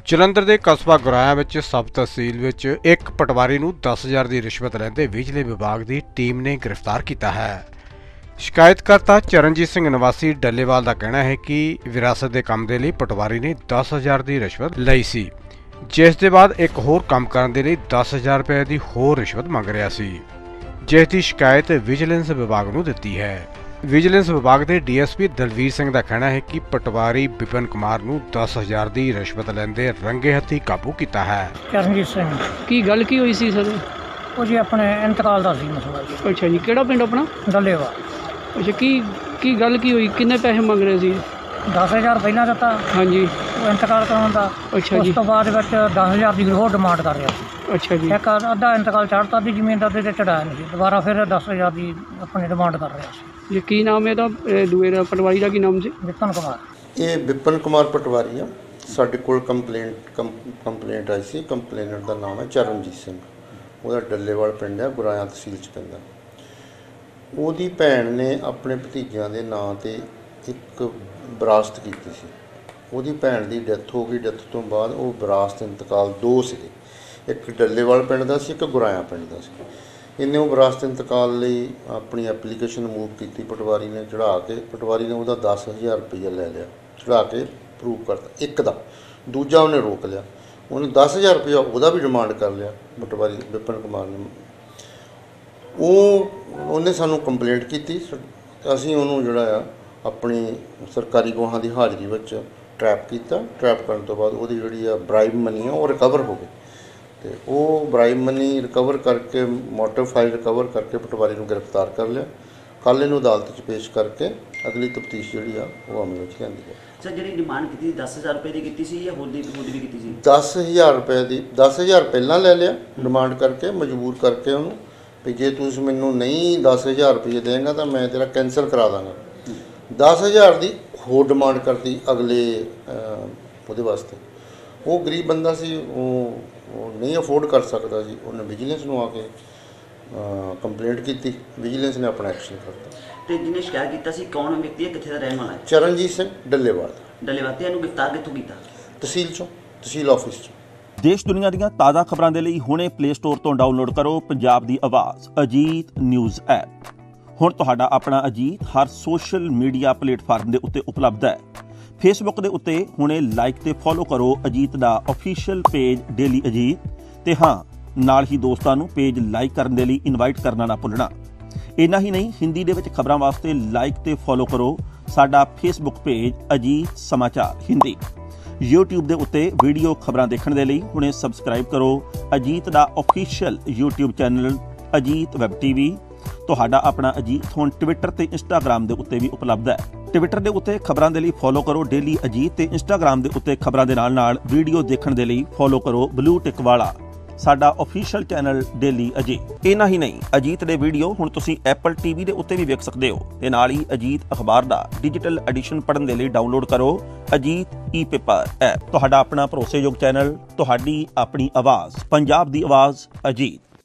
ਜਲੰਧਰ ਦੇ ਕਸਬਾ ਗੁਰਾਇਆ ਵਿੱਚ ਸਬ ਤਹਿਸੀਲ ਵਿੱਚ ਇੱਕ ਪਟਵਾਰੀ ਨੂੰ 10,000 ਦੀ ਰਿਸ਼ਵਤ ਲੈਂਦੇ ਬਿਜਲੀ ਵਿਭਾਗ ਦੀ ਟੀਮ ਨੇ ਗ੍ਰਿਫਤਾਰ ਕੀਤਾ ਹੈ। ਸ਼ਿਕਾਇਤਕਰਤਾ ਚਰਨਜੀਤ ਸਿੰਘ ਨਿਵਾਸੀ ਡੱਲੇਵਾਲ ਦਾ ਕਹਿਣਾ ਹੈ ਕਿ ਵਿਰਾਸਤ ਦੇ ਕੰਮ ਦੇ ਲਈ ਪਟਵਾਰੀ ਨੇ 10,000 ਦੀ ਰਿਸ਼ਵਤ ਲਈ ਸੀ, ਜਿਸ ਦੇ ਬਾਅਦ ਇੱਕ ਹੋਰ ਕੰਮ ਕਰਨ ਦੇ ਲਈ 10,000 ਰੁਪਏ ਦੀ ਹੋਰ ਰਿਸ਼ਵਤ ਮੰਗ ਰਿਹਾ ਸੀ, ਜਿਸ ਦੀ ਸ਼ਿਕਾਇਤ ਵਿਜੀਲੈਂਸ ਵਿਭਾਗ ਨੂੰ ਦਿੱਤੀ ਹੈ। ਵਿਜੀਲੈਂਸ विभाग के DSP दलवीर सिंह का कहना है कि पटवारी विपिन कुमार ਨੂੰ 10,000 ਦੀ ਰਿਸ਼ਵਤ ਲੈਂਦੇ ਰੰਗੇ ਹੱਥੀ ਕਾਬੂ ਕੀਤਾ ਹੈ। ਚਰਨਜੀਤ ਸਿੰਘ ਕੀ ਗੱਲ ਕੀ ਹੋਈ ਸੀ ਸਰ? ਉਹ ਜੀ ਆਪਣੇ ਇੰਤਕਾਲ ਦਾ ਸੀ ਮਸਲਾ ਜੀ। ਅੱਛਾ ਜੀ, ਕਿਹੜਾ ਪਿੰਡ ਆਪਣਾ? ਡੱਲੇਵਾਲ। ਅੱਛਾ, ਕੀ ਗੱਲ ਕੀ ਹੋਈ? ਕਿੰਨੇ ਪੈਸੇ ਮੰਗ ਰਹੇ ਸੀ? 10,000 ਪਹਿਲਾਂ ਦਿੱਤਾ। ਹਾਂਜੀ। ਉਹ ਇੰਤਕਾਲ ਕਰਾਉਣ ਦਾ। ਅੱਛਾ ਜੀ। ਉਸ ਤੋਂ ਬਾਅਦ ਵਿੱਚ 10,000 ਦੀ ਹੋਰ ਡਿਮਾਂਡ ਕਰ ਰਿਹਾ ਸੀ। ਅੱਛਾ ਜੀ। ਇੱਕ ਅੱਧਾ ਇੰਤਕਾਲ ਚੜ੍ਹਤਾ ਦੀ ਜ਼ਮੀਨ ਦਾ ਤੇ ਚੜਾਇਆ ਨਹੀਂ ਸੀ, ਦੁਬਾਰਾ ਫਿਰ 10,000 ਦੀ ਆਪਣੀ ਡਿਮਾਂਡ ਕਰ ਰਿਹਾ ਸੀ। ਇਹ ਕੀ ਨਾਮ ਹੈ ਇਹਦਾ? ਦੂਏ ਦਾ ਪਟਵਾਰੀ ਦਾ ਕੀ ਨਾਮ ਸੀ? ਵਿਪਨ ਕੁਮਾਰ। ਇਹ ਵਿਪਨ ਕੁਮਾਰ ਪਟਵਾਰੀ ਆ। ਸਾਡੇ ਕੋਲ ਕੰਪਲੇਂਟ ਆਈ ਸੀ। ਕੰਪਲੇਨਰ ਦਾ ਨਾਮ ਹੈ ਚਰਨਜੀਤ ਸਿੰਘ। ਉਹਦਾ ਡੱਲੇਵਾਲ ਪਿੰਡ ਹੈ, ਗੁਰਾਇਆ ਤਹਿਸੀਲ 'ਚ ਪੈਂਦਾ। ਉਹਦੀ ਭੈਣ ਨੇ ਆਪਣੇ ਭਤੀਜਿਆਂ ਦੇ ਨਾਂ 'ਤੇ ਇੱਕ ਵਿਰਾਸਤ ਕੀਤੀ ਸੀ। ਉਹਦੀ ਭੈਣ ਦੀ ਡੈਥ ਹੋ ਗਈ। ਡੈਥ ਤੋਂ ਬਾਅਦ ਉਹ ਵਿਰਾਸਤ ਇੰਤਕਾਲ ਦੋ ਸੀਗੇ, ਇੱਕ ਡੱਲੇਵਾਲ ਪਿੰਡ ਦਾ ਸੀ, ਇੱਕ ਗੁਰਾਇਆ ਪਿੰਡ ਦਾ ਸੀ। ਇਹਨੇ ਉਹ ਵਿਰਾਸਤ ਇੰਤਕਾਲ ਲਈ ਆਪਣੀ ਐਪਲੀਕੇਸ਼ਨ ਮੂਵ ਕੀਤੀ ਪਟਵਾਰੀ ਨੇ ਚੜ੍ਹਾ ਕੇ। ਪਟਵਾਰੀ ਨੇ ਉਹਦਾ 10,000 ਰੁਪਈਆ ਲੈ ਲਿਆ, ਚੜ੍ਹਾ ਕੇ ਅਪਰੂਵ ਕਰਤਾ ਇੱਕ ਦਾ। ਦੂਜਾ ਉਹਨੇ ਰੋਕ ਲਿਆ, ਉਹਨੇ 10,000 ਰੁਪਈਆ ਉਹਦਾ ਵੀ ਡਿਮਾਂਡ ਕਰ ਲਿਆ ਪਟਵਾਰੀ ਵਿਪਨ ਕੁਮਾਰ ਨੇ। ਉਹਨੇ ਸਾਨੂੰ ਕੰਪਲੇਂਟ ਕੀਤੀ। ਅਸੀਂ ਉਹਨੂੰ ਜਿਹੜਾ ਆ ਆਪਣੀ ਸਰਕਾਰੀ ਗਵਾਹਾਂ ਦੀ ਹਾਜ਼ਰੀ ਵਿੱਚ ਟਰੈਪ ਕੀਤਾ। ਟਰੈਪ ਕਰਨ ਤੋਂ ਬਾਅਦ ਉਹਦੀ ਜਿਹੜੀ ਆ ਬਰਾਈਬ ਮਨੀ ਆ ਉਹ ਰਿਕਵਰ ਹੋ ਗਈ, ਅਤੇ ਉਹ ਬਰਾਈਬ ਮਨੀ ਰਿਕਵਰ ਕਰਕੇ ਮੋਟਿਵ ਫਾਈਲ ਰਿਕਵਰ ਕਰਕੇ ਪਟਵਾਰੀ ਨੂੰ ਗ੍ਰਿਫਤਾਰ ਕਰ ਲਿਆ। ਕੱਲ੍ਹ ਇਹਨੂੰ ਅਦਾਲਤ 'ਚ ਪੇਸ਼ ਕਰਕੇ ਅਗਲੀ ਤਫਤੀਸ਼ ਜਿਹੜੀ ਆ ਉਹ ਅਮਲ ਵਿੱਚ ਲਿਆਂਦੀ ਹੈ। ਸਰ, ਜਿਹੜੀ ਡਿਮਾਂਡ ਕੀਤੀ 10,000 ਰੁਪਏ ਦੀ ਕੀਤੀ ਸੀ ਜਾਂ ਹੋਰ ਵੀ ਕੀਤੀ ਸੀ? 10,000 ਰੁਪਏ ਦੀ। 10,000 ਪਹਿਲਾਂ ਲੈ ਲਿਆ ਡਿਮਾਂਡ ਕਰਕੇ, ਮਜਬੂਰ ਕਰਕੇ ਉਹਨੂੰ ਵੀ ਜੇ ਤੁਸੀਂ ਮੈਨੂੰ ਨਹੀਂ 10,000 ਰੁਪਏ ਦੇਂਗਾ ਤਾਂ ਮੈਂ ਤੇਰਾ ਕੈਂਸਲ ਕਰਾ ਦਾਂਗਾ। 10,000 ਦੀ ਹੋਰ ਡਿਮਾਂਡ ਕਰਦੀ ਅਗਲੇ ਉਹਦੇ ਵਾਸਤੇ। ਉਹ ਗਰੀਬ ਬੰਦਾ ਸੀ, ਉਹ ਨਹੀਂ ਅਫੋਰਡ ਕਰ ਸਕਦਾ ਸੀ। ਉਹਨੇ ਵਿਜੀਲੈਂਸ ਨੂੰ ਆ ਕੇ ਕੰਪਲੇਂਟ ਕੀਤੀ। ਵਿਜੀਲੈਂਸ ਨੇ ਆਪਣਾ ਐਕਸ਼ਨ ਕਰਤਾ। ਤੇ ਜਿਹਨੇ ਸ਼ਿਕਾਇਤ ਕੀਤਾ ਸੀ ਕੌਣ ਵਿਅਕਤੀ ਹੈ, ਕਿੱਥੇ ਦਾ ਰਹਿਣ ਵਾਲਾ ਹੈ? ਚਰਨਜੀਤ ਸਿੰਘ ਡੱਲੇਵਾਲ। ਡੱਲੇਵਾਲ। ਤੇ ਇਹਨੂੰ ਗ੍ਰਿਫਤਾਰ ਕਿੱਥੋਂ ਕੀਤਾ? ਤਹਿਸੀਲ 'ਚੋਂ, ਤਹਿਸੀਲ ਆਫਿਸ 'ਚੋਂ। ਦੇਸ਼ ਦੁਨੀਆ ਦੀਆਂ ਤਾਜ਼ਾ ਖਬਰਾਂ ਦੇ ਲਈ ਹੁਣੇ ਪਲੇ ਸਟੋਰ ਤੋਂ ਡਾਊਨਲੋਡ ਕਰੋ ਪੰਜਾਬ ਦੀ ਆਵਾਜ਼ ਅਜੀਤ ਨਿਊਜ਼ ਐਪ। ਹੁਣ ਤੁਹਾਡਾ ਆਪਣਾ ਅਜੀਤ ਹਰ ਸੋਸ਼ਲ ਮੀਡੀਆ ਪਲੇਟਫਾਰਮ ਦੇ ਉੱਤੇ ਉਪਲਬਧ ਹੈ। ਫੇਸਬੁੱਕ ਦੇ ਉੱਤੇ ਹੁਣੇ ਲਾਈਕ ਤੇ ਫੋਲੋ ਕਰੋ ਅਜੀਤ ਦਾ ਅਫੀਸ਼ੀਅਲ ਪੇਜ ਡੇਲੀ ਅਜੀਤ, ਤੇ ਹਾਂ ਨਾਲ ਹੀ ਦੋਸਤਾਂ ਨੂੰ ਪੇਜ ਲਾਈਕ ਕਰਨ ਦੇ ਲਈ ਇਨਵਾਈਟ ਕਰਨਾ ਨਾ ਭੁੱਲਣਾ। ਇੰਨਾ ਹੀ ਨਹੀਂ, ਹਿੰਦੀ ਦੇ ਵਿੱਚ ਖਬਰਾਂ ਵਾਸਤੇ ਲਾਈਕ ਤੇ ਫੋਲੋ ਕਰੋ ਸਾਡਾ ਫੇਸਬੁੱਕ ਪੇਜ ਅਜੀਤ ਸਮਾਚਾਰ ਹਿੰਦੀ। YouTube ਦੇ ਉੱਤੇ ਵੀਡੀਓ ਖਬਰਾਂ ਦੇਖਣ ਦੇ ਲਈ ਹੁਣੇ ਸਬਸਕ੍ਰਾਈਬ ਕਰੋ ਅਜੀਤ ਦਾ official YouTube channel Ajit Web TV। ਤੁਹਾਡਾ ਆਪਣਾ ਅਜੀਤ ਹੁਣ ਟਵਿੱਟਰ ਤੇ ਇੰਸਟਾਗ੍ਰਾਮ ਦੇ ਉੱਤੇ ਵੀ ਉਪਲਬਧ ਹੈ। ਟਵਿੱਟਰ ਦੇ ਉੱਤੇ ਖਬਰਾਂ ਦੇ ਲਈ ਫੋਲੋ ਕਰੋ ਡੇਲੀ ਅਜੀਤ, ਤੇ ਇੰਸਟਾਗ੍ਰਾਮ ਦੇ ਉੱਤੇ ਖਬਰਾਂ ਦੇ ਨਾਲ ਵੀਡੀਓ ਦੇਖਣ ਦੇ ਲਈ ਫੋਲੋ ਕਰੋ ਬਲੂ ਟਿਕ ਵਾਲਾ ਸਾਡਾ ਅਫੀਸ਼ੀਅਲ ਚੈਨਲ ਡੇਲੀ ਅਜੀਤ। ਇੰਨਾ ਹੀ ਨਹੀਂ, ਅਜੀਤ ਦੇ ਵੀਡੀਓ ਹੁਣ ਤੁਸੀਂ Apple TV ਦੇ ਉੱਤੇ ਵੀ ਵੇਖ ਸਕਦੇ ਹੋ, ਤੇ ਨਾਲ ਹੀ ਅਜੀਤ ਅਖਬਾਰ ਦਾ ਡਿਜੀਟਲ ਐਡੀਸ਼ਨ ਪੜ੍ਹਨ ਦੇ ਲਈ ਡਾਊਨਲੋਡ ਕਰੋ ਅਜੀਤ ਈ-ਪੇਪਰ ਐਪ। ਤੁਹਾਡਾ ਆਪਣਾ ਭਰੋਸੇਯੋਗ ਚੈਨਲ, ਤੁਹਾਡੀ ਆਪਣੀ ਆਵਾਜ਼, ਪੰਜਾਬ ਦੀ ਆਵਾਜ਼ ਅਜੀਤ।